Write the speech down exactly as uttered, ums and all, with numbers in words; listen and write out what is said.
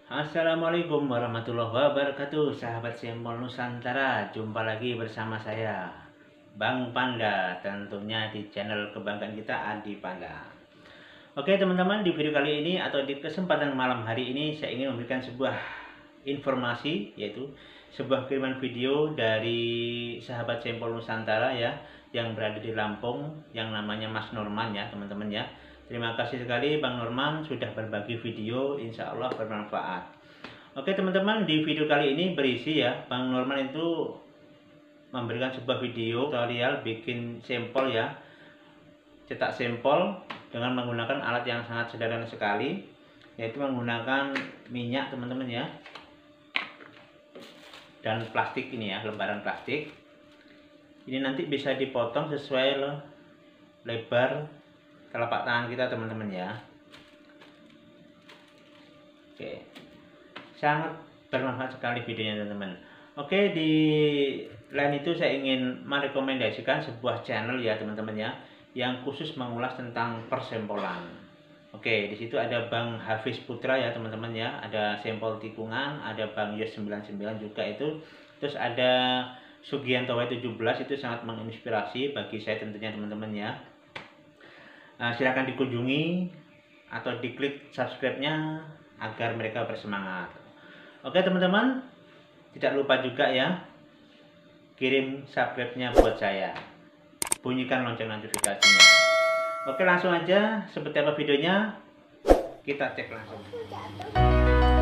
Assalamualaikum warahmatullahi wabarakatuh, sahabat Sempol Nusantara. Jumpa lagi bersama saya, Bang Panda, tentunya di channel kebanggaan kita, Adi Panda. Oke teman-teman, di video kali ini atau di kesempatan malam hari ini saya ingin memberikan sebuah informasi, yaitu sebuah kiriman video dari sahabat Sempol Nusantara ya, yang berada di Lampung, yang namanya Mas Norman ya teman-teman ya. Terima kasih sekali Bang Norman sudah berbagi video, insya Allah bermanfaat. Oke teman-teman, di video kali ini berisi ya, Bang Norman itu memberikan sebuah video tutorial bikin sampel ya, cetak sampel dengan menggunakan alat yang sangat sederhana sekali, yaitu menggunakan minyak teman-teman ya, dan plastik ini ya, lembaran plastik. Ini nanti bisa dipotong sesuai lebar telapak tangan kita teman-teman ya. Oke, sangat bermanfaat sekali videonya teman-teman. Oke, di lain itu saya ingin merekomendasikan sebuah channel ya teman-teman ya, yang khusus mengulas tentang persempolan. Oke, di situ ada Bang Hafiz Putra ya teman-teman ya, ada Sempol Tikungan, ada Bang Yos sembilan puluh sembilan juga itu, terus ada Sugianto W tujuh belas, itu sangat menginspirasi bagi saya tentunya teman-teman ya. Nah, silahkan dikunjungi atau diklik subscribe-nya agar mereka bersemangat. Oke teman-teman, tidak lupa juga ya, kirim subscribe-nya buat saya, bunyikan lonceng notifikasinya. Oke, langsung aja, seperti apa videonya kita cek langsung.